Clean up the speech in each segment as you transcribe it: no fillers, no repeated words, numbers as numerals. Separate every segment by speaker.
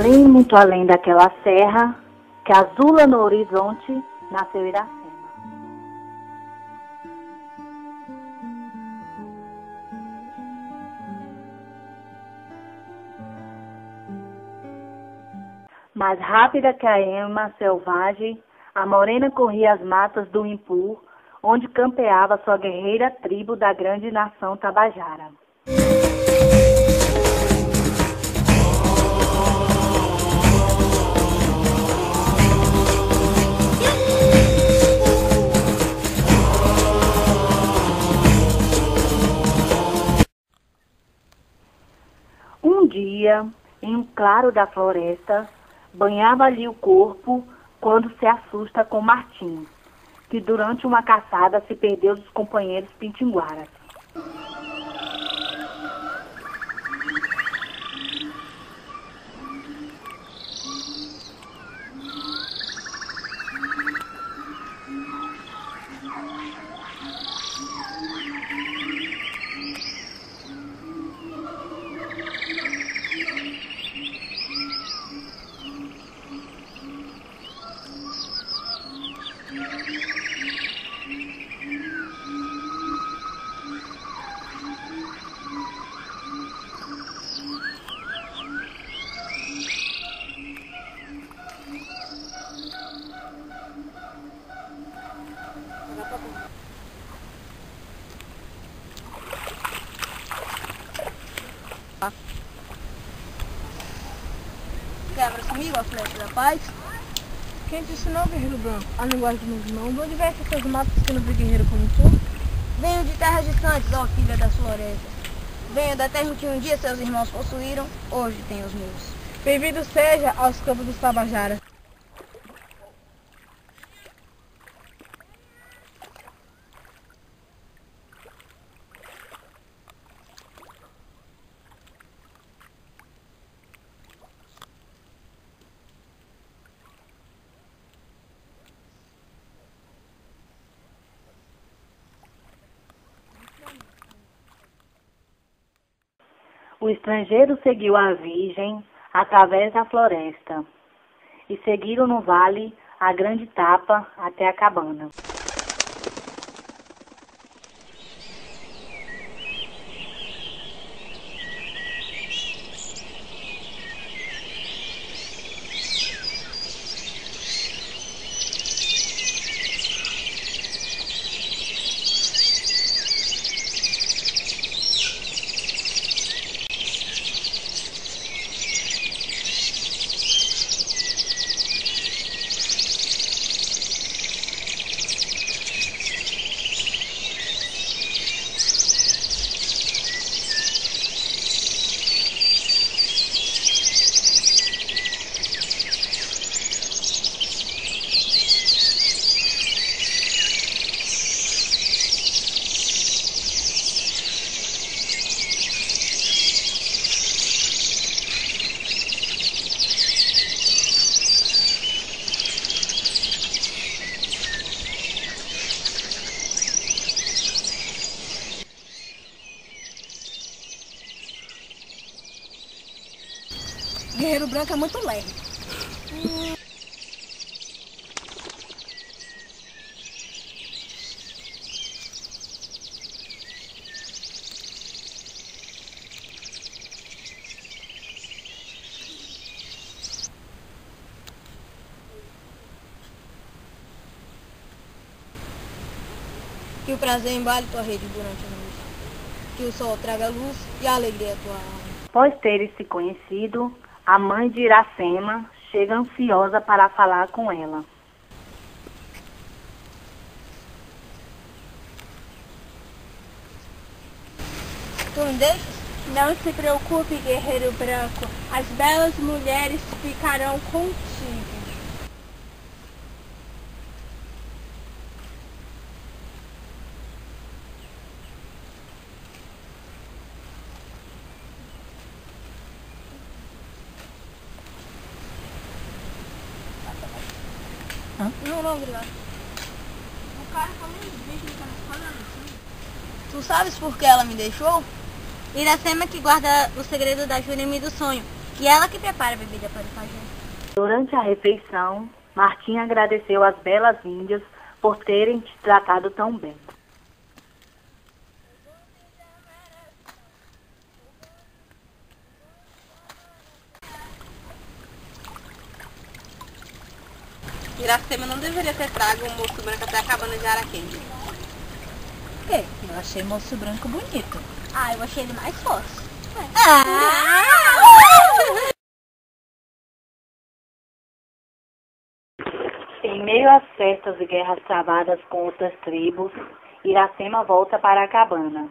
Speaker 1: muito além daquela serra, que azula no horizonte, nasceu Iracema. Mais rápida que a ema selvagem, a morena corria as matas do Impu, onde campeava sua guerreira tribo da grande nação Tabajara. Um dia, em um claro da floresta, banhava-lhe o corpo quando se assusta com Martim, que durante uma caçada se perdeu dos companheiros pintinguaras.
Speaker 2: Quebra comigo a flecha da paz?
Speaker 3: Quem te ensinou, guerreiro branco, a linguagem do meus irmãos? De onde vem essas suas matas sendo de guerreiro como tu?
Speaker 2: Venho de terras distantes, ó filha das florestas. Venho da terra que um dia seus irmãos possuíram, hoje tem os meus.
Speaker 3: Bem-vindo seja aos campos dos Tabajaras.
Speaker 1: O estrangeiro seguiu a virgem através da floresta e seguiram no vale a grande tapa até a cabana.
Speaker 3: Guerreiro branco é muito leve.
Speaker 2: Que o prazer embale tua rede durante a noite. Que o sol traga luz e a alegria à tua alma.
Speaker 1: Após terem se conhecido, a mãe de Iracema chega ansiosa para falar com ela.
Speaker 2: Tu me deixas?
Speaker 3: Não se preocupe, guerreiro branco. As belas mulheres ficarão contigo.
Speaker 2: Não, obrigado.
Speaker 3: O cara falou um beijo no cara falando assim.
Speaker 2: Tu sabes por que ela me deixou? Iracema que guarda o segredo da Jurema e do sonho. E ela que prepara a bebida para o pajé.
Speaker 1: Durante a refeição, Martim agradeceu às belas índias por terem te tratado tão bem.
Speaker 4: Iracema não deveria ter trago o moço branco até a cabana de Araquém.
Speaker 5: Por quê? Eu achei moço branco bonito.
Speaker 2: Ah, eu achei ele mais forte.
Speaker 1: Em meio às festas e guerras travadas com outras tribos, Iracema volta para a cabana.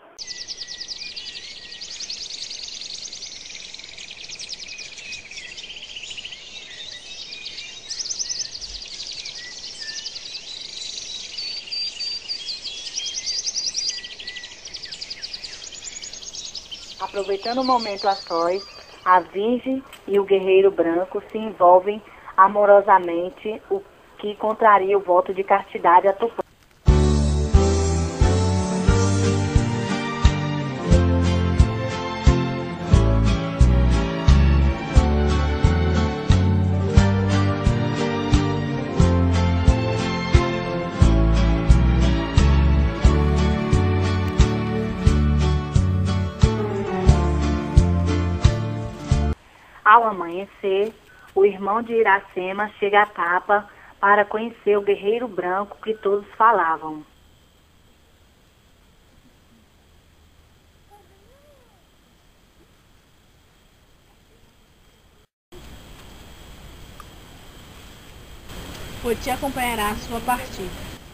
Speaker 1: Aproveitando o momento a sós, a Virgem e o guerreiro branco se envolvem amorosamente, o que contraria o voto de castidade a Tupã. Ao amanhecer, o irmão de Iracema chega a Tapa para conhecer o guerreiro branco que todos falavam.
Speaker 4: Poti acompanhará a sua partida.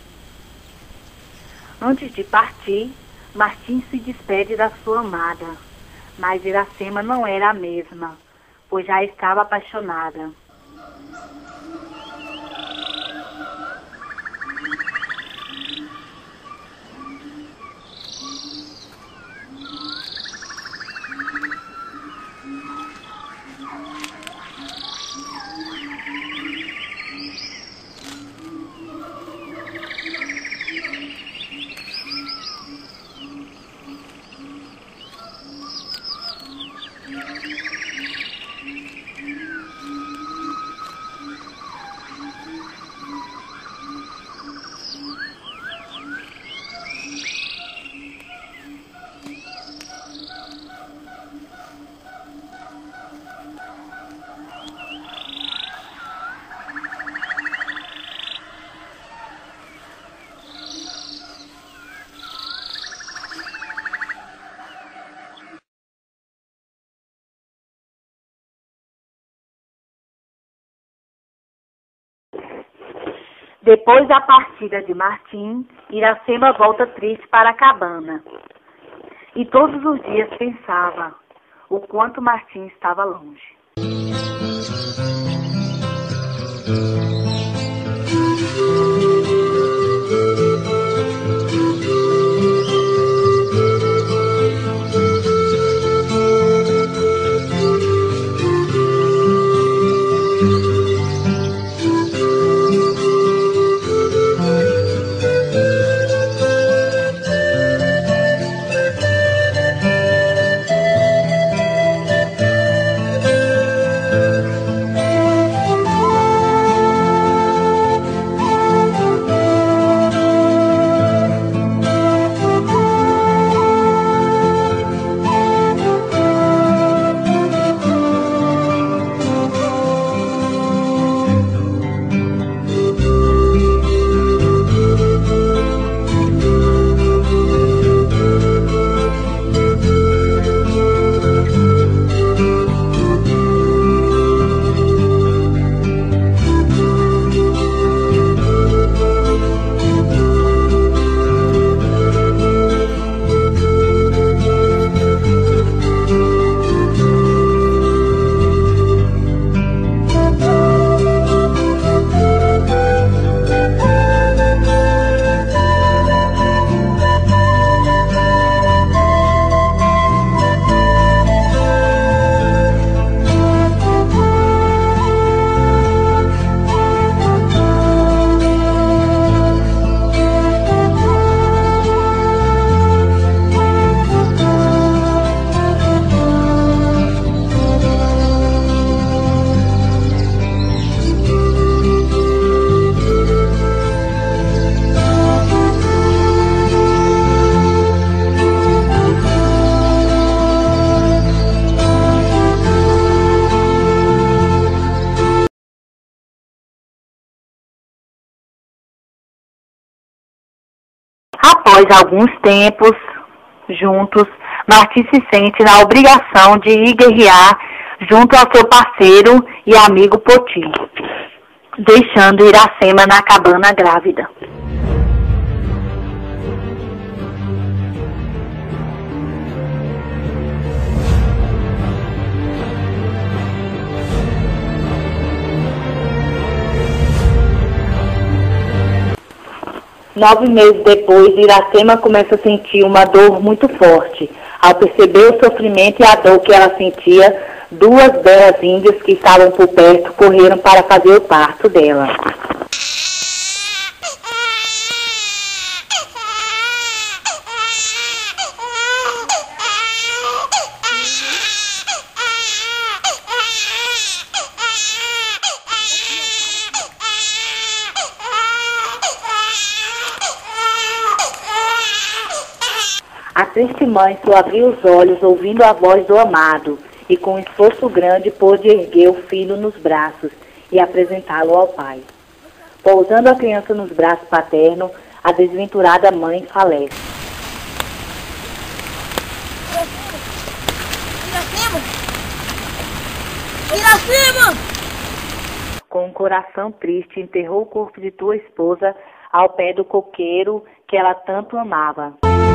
Speaker 1: Antes de partir, Martim se despede da sua amada, mas Iracema não era a mesma, pois já estava apaixonada. Depois da partida de Martim, Iracema volta triste para a cabana. E todos os dias pensava o quanto Martim estava longe. Após alguns tempos juntos, Martim se sente na obrigação de ir guerrear junto ao seu parceiro e amigo Poti, deixando Iracema na cabana grávida. Nove meses depois, Iracema começa a sentir uma dor muito forte. Ao perceber o sofrimento e a dor que ela sentia, duas belas índias que estavam por perto correram para fazer o parto dela. A triste mãe só abriu os olhos ouvindo a voz do amado e com um esforço grande pôde erguer o filho nos braços e apresentá-lo ao pai. Pousando a criança nos braços paternos, a desventurada mãe falece.
Speaker 2: Iracema! Iracema!
Speaker 1: Com um coração triste, enterrou o corpo de tua esposa ao pé do coqueiro que ela tanto amava.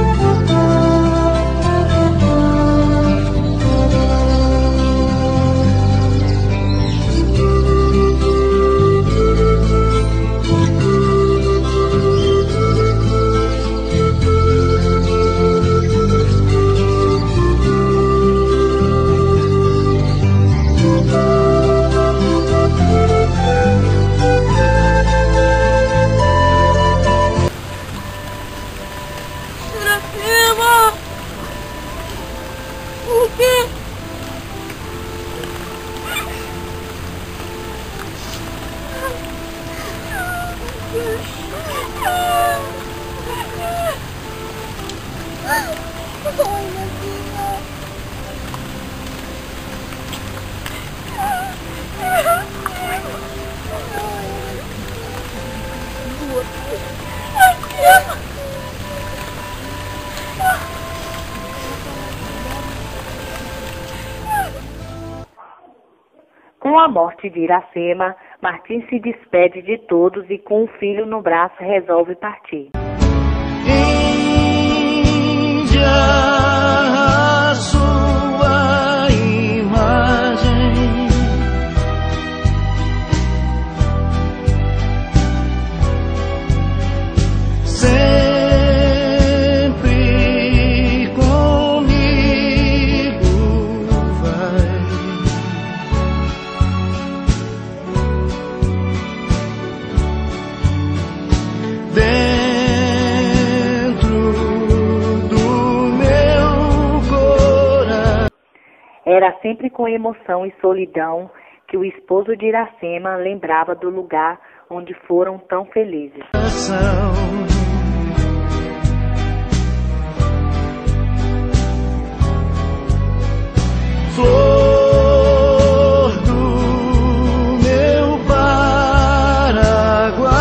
Speaker 2: O quê?
Speaker 1: Com a morte de Iracema, Martim se despede de todos e com o filho no braço resolve partir.
Speaker 6: Índia, a sua imagem sempre comigo vai.
Speaker 1: Era sempre com emoção e solidão que o esposo de Iracema lembrava do lugar onde foram tão felizes.
Speaker 6: Flor do meu Paraguai.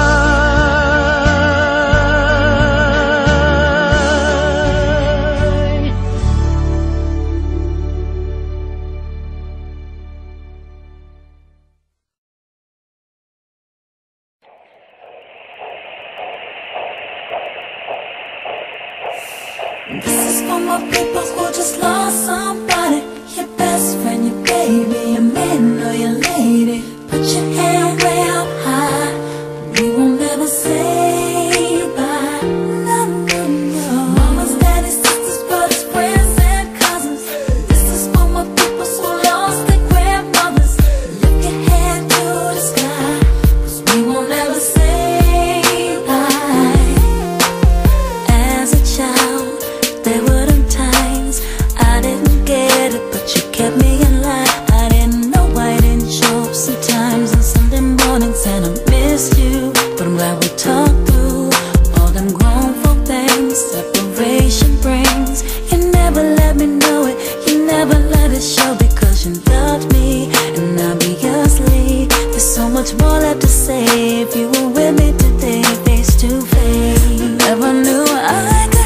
Speaker 7: This is for my people who just lost somebody. Your best friend, your baby, your man or your lady. Put your hand way up high. We won't ever say bye. No, no, no. Mamas, daddies, sisters, brothers, friends and cousins. This is for my people who lost their grandmothers. Lift your hand to the sky, 'cause we won't ever say bye. As a child, there were them times I didn't get it, but you kept me in line. I didn't know I didn't show up sometimes on Sunday mornings, and I missed you. But I'm glad we talked through all them grown folk things separation brings. You never let me know it, you never let it show, because you loved me and obviously there's so much more left to say. If you were with me today, face to face, never knew I could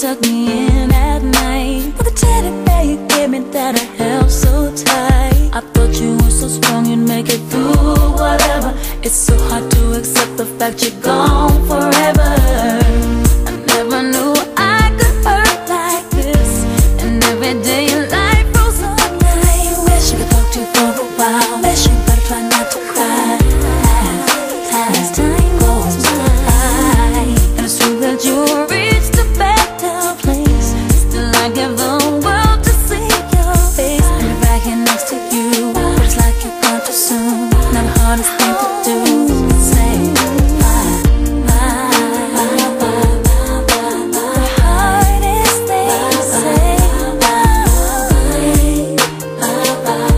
Speaker 7: tuck me in at night. With the teddy bear you gave me that I held so tight. I thought you were so strong you'd make it through whatever. It's so hard to accept the fact you're gone forever. I never knew I could hurt like this. And every day your life rolls on. I wish I could talk to you for a while. Wish you better try not to cry. As time goes by, and it's true that you reached a better place. Still I give the world to see your face. And if I get next to you, but it's like you're gone too soon. Not the hardest thing to do. Say bye, bye, bye, bye, bye. The hardest thing to say bye, bye, bye,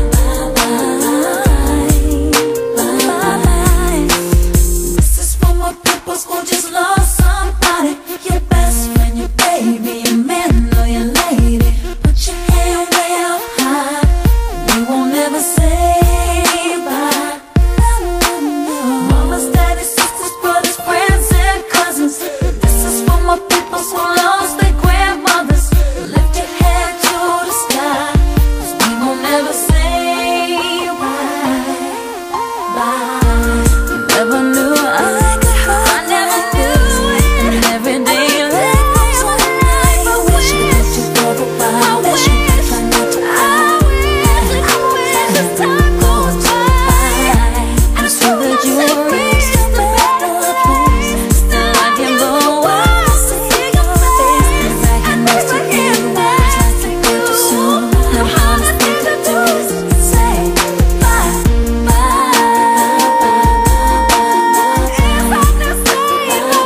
Speaker 7: bye. This is for my people who just lost somebody. Your best friend, your baby, your man or your lady. Put your hand way up high. We won't ever say bye. Mamas, daddies, sisters, brothers, friends and cousins. This is for my people who lost their grandmothers. Lift your head to the sky, 'cause we won't ever say bye, bye. Never knew I could hurt. I never knew it. And every day your life goes on. I wish I could touch you for a while. Wish you could try not to cry. As time goes by, and it's true that you reached a better place. Still I can go on to see your face. And if I get next to you, it's like you're gone too soon. The hardest thing to do is say bye, bye, bye, bye. If I can say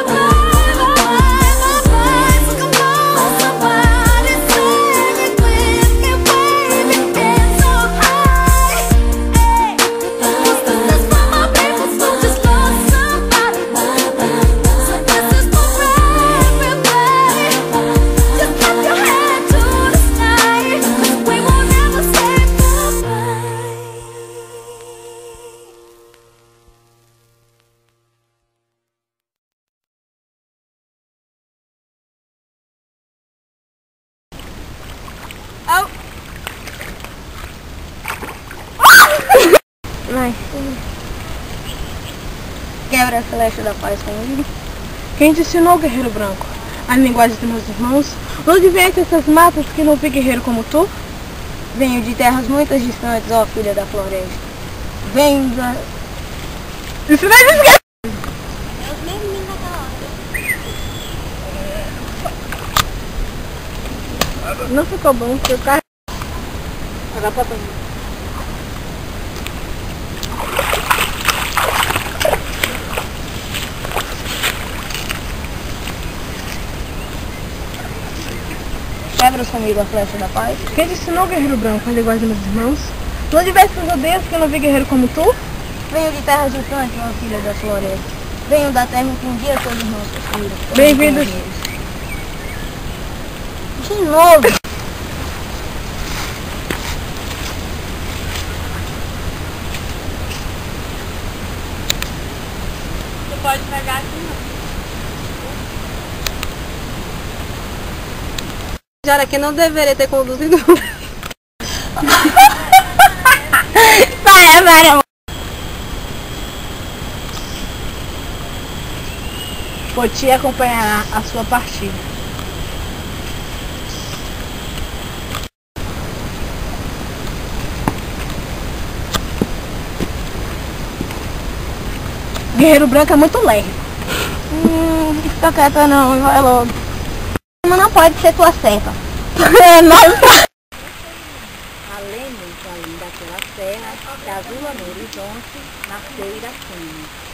Speaker 7: somebody sing it with me, baby, get so high. This is for my people who just lost somebody. So this is for everybody. Just lift your head to the sky, 'cause we won't ever say goodbye.
Speaker 2: Vai. Quebra a flecha da paz comigo.
Speaker 3: Quem te ensinou, guerreiro branco? A linguagem dos meus irmãos? Onde vêm essas matas que não vi guerreiro como tu?
Speaker 2: Venho de terras muito distantes, ó filha da floresta. Venho da...
Speaker 3: Isso daí esquece! Não ficou bom, porque o carro... Agora pra mim.
Speaker 2: Quebras comigo a flecha da paz.
Speaker 3: Quem te ensinou, guerreiro branco, a linguagem dos meus irmãos? Não tivesse essas aldeias que eu não vi guerreiro como tu?
Speaker 2: Venho de terras distantes, ó filha da floresta. Venho da terra que um dia seus irmãos construíram.
Speaker 3: Bem-vindos.
Speaker 2: De novo.
Speaker 4: Você pode pegar aqui, não. Senhora, que não deveria ter conduzido.
Speaker 3: Para! Poti acompanhará a sua partida. Guerreiro branco é muito leve.
Speaker 2: Fica quieta não, vai logo. Mas não pode ser tua serva.
Speaker 5: Além daquela terra, que azul no horizonte, nasceu Iracema.